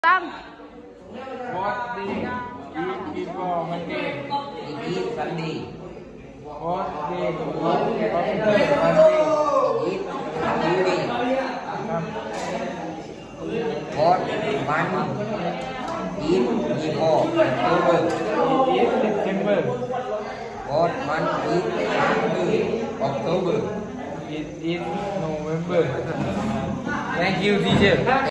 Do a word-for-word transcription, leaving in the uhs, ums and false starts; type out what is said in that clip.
Tam. What day eat before Monday? Eat Sunday. What day after Monday? Eat Tuesday. What month eat before October? Eat September. What month eat after October? It is November. Thank you, teacher.